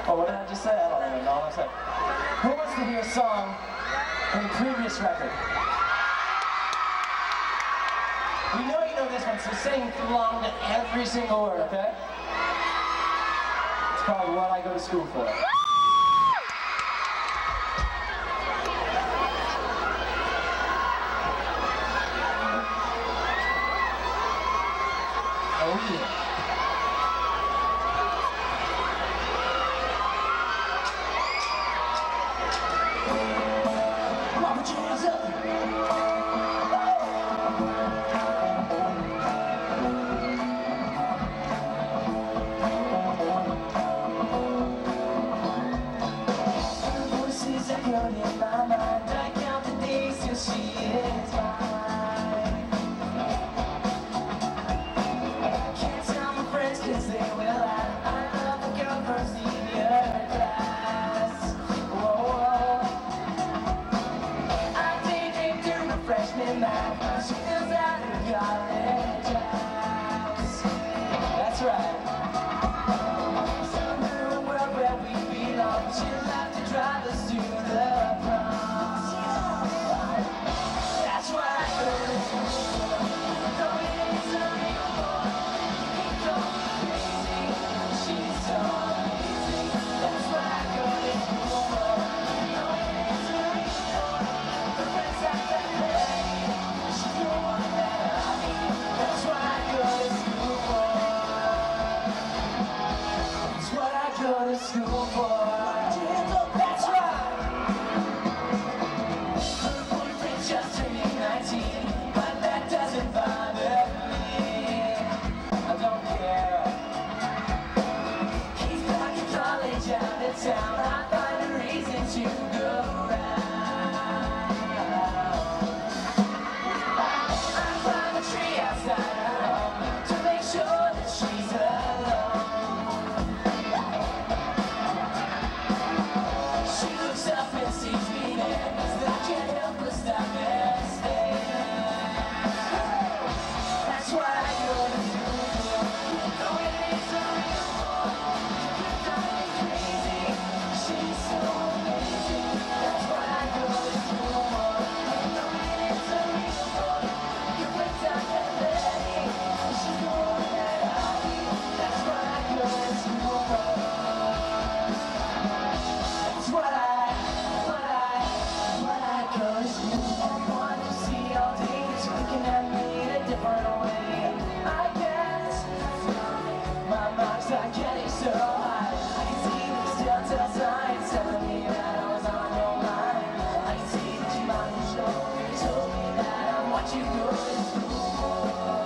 Oh, what did I just say? I don't even know what I said. Who wants to hear a song from the previous record? We know you know this one, so sing along to every single word, okay? It's called What I Go to School For. Oh yeah. Come on, put your hands up. Voices echoed in my mind. I count the days till she is mine. Can't tell my friends 'cause they will laugh. I love the girl from senior class. Whoa. I daydream through my freshman math. She feels out of college house. That's right. Somewhere in a world where we belong. She'll have to drive us to the prom. That's why I go to school. Though it is a real boy, he goes crazy. She's so amazing. That's why I go to school for. Though it is a real boy, the rest I can play. She's the one that I need. That's why I go to school for. It's what I go to school for. That's right. Her boyfriend just turned 19, but that doesn't bother me. I don't care. He's back in college out of town. I find a reason to go round. I climb a tree outside her home to make sure that she's alone. She looks up and sees me there, 'cause I can't help but stop and stare. That's why I go to school. Though it is a real boy, you can drive me crazy. She's so amazing. That's why I go to school for. Though it is a real boy, you can tell that lady. She's the one that I need. That's why I go to school for. That's what I go to school for. Want to see all day, it's looking at me in a different way. I guess my marks are getting so high. I can see these telltale signs telling me that I was on your mind. I can see that you might have told me that I'm what you go to school for.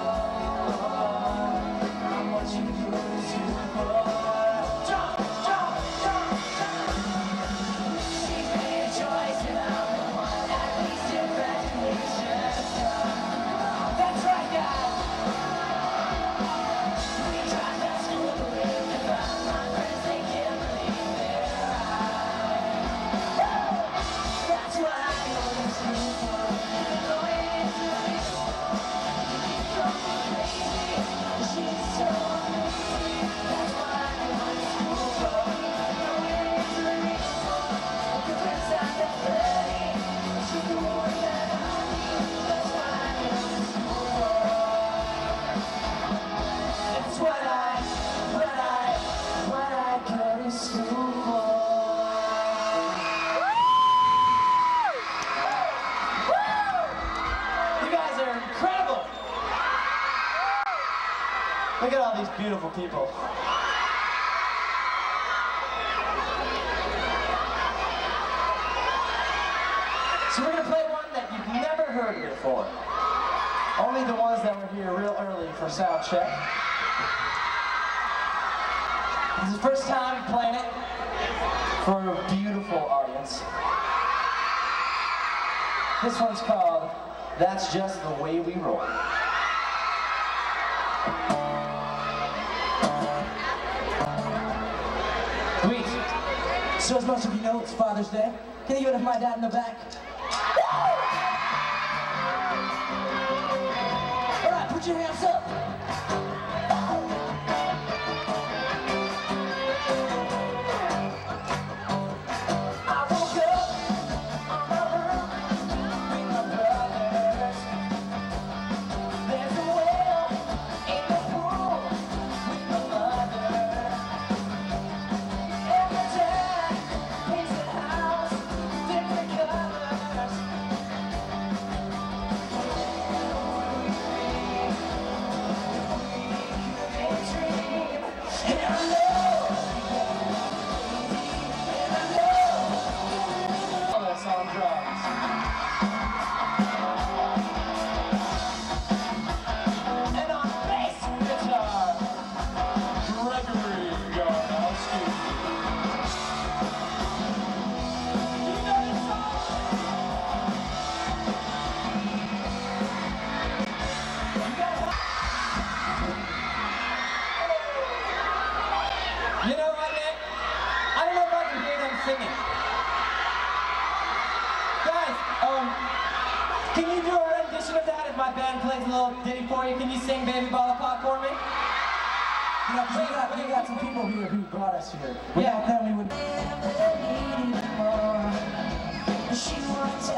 I'm what you go to school for. Jump, jump, jump, jump. She's made a choice and I'm the one, at least in graduation time. That's right, guys. We drive past school to live and find my friends, they can't believe their eyes. That's what I go to school for. Though it is a real boy, he drove me crazy. She's so amazing. That's what I go to school for. Though it is a real boy, the rest I can play. She's the one that I need. That's what I go to school for. That's what I go to school for. You guys are incredible. Look at all these beautiful people. So we're gonna play one that you've never heard before. Only the ones that were here real early for sound check. This is the first time playing it for a beautiful audience. This one's called That's Just the Way We Roll. Sweet. So as most of you know, it's Father's Day. Can you give it to my dad in the back? All right, put your hands up. my band plays a little ditty for you. Can you sing Baby Lollipop for me? You know, we got some people here who brought us here. Without them, we would. She wants